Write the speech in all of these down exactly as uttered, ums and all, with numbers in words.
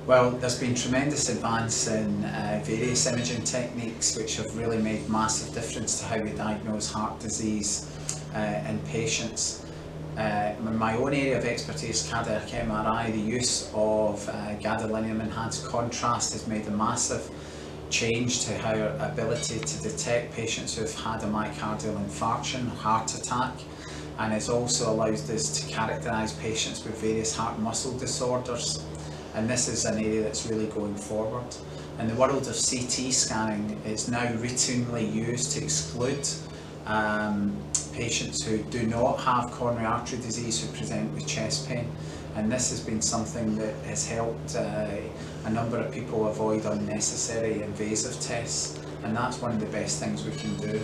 Well, there's been tremendous advance in uh, various imaging techniques which have really made massive difference to how we diagnose heart disease uh, in patients. Uh, in my own area of expertise, cardiac M R I, the use of uh, gadolinium enhanced contrast has made a massive change to our ability to detect patients who have had a myocardial infarction, heart attack, and it's also allowed us to characterise patients with various heart muscle disorders. And this is an area that's really going forward. In the world of C T scanning, it's now routinely used to exclude um, patients who do not have coronary artery disease who present with chest pain. And this has been something that has helped uh, a number of people avoid unnecessary invasive tests, and that's one of the best things we can do.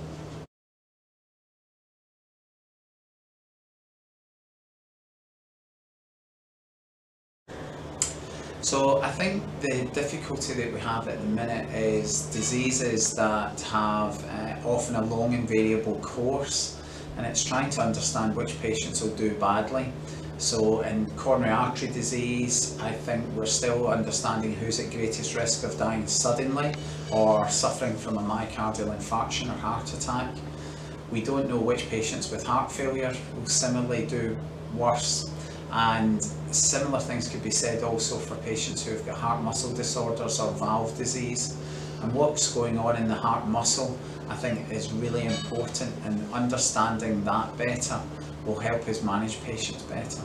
So I think the difficulty that we have at the minute is diseases that have uh, often a long and variable course, and it's trying to understand which patients will do badly. So in coronary artery disease, I think we're still understanding who's at greatest risk of dying suddenly or suffering from a myocardial infarction or heart attack. We don't know which patients with heart failure will similarly do worse. And similar things could be said also for patients who have got heart muscle disorders or valve disease. And what's going on in the heart muscle, I think, is really important, and understanding that better will help us manage patients better.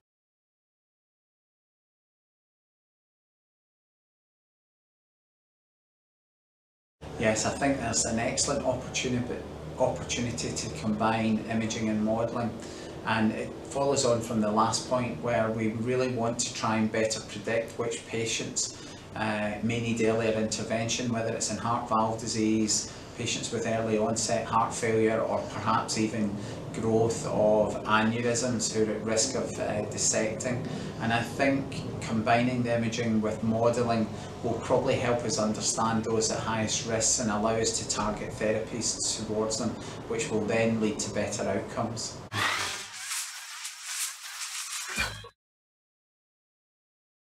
Yes, I think there's an excellent opportunity, opportunity to combine imaging and modelling. And it follows on from the last point, where we really want to try and better predict which patients uh, may need earlier intervention, whether it's in heart valve disease, patients with early onset heart failure, or perhaps even growth of aneurysms who are at risk of uh, dissecting. And I think combining the imaging with modelling will probably help us understand those at highest risks and allow us to target therapies towards them, which will then lead to better outcomes.